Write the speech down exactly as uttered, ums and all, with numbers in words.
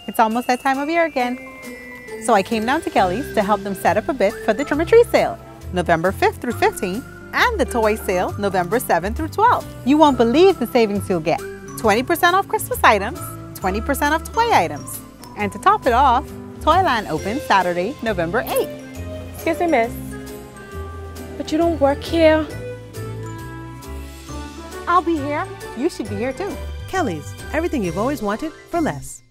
It's almost that time of year again. So I came down to Kelly's to help them set up a bit for the Trim a Tree sale, November fifth through fifteenth, and the toy sale, November seventh through twelfth. You won't believe the savings you'll get. twenty percent off Christmas items, twenty percent off toy items. And to top it off, Toyland opens Saturday, November eighth. Excuse me, miss, but you don't work here? I'll be here. You should be here too. Kelly's, everything you've always wanted for less.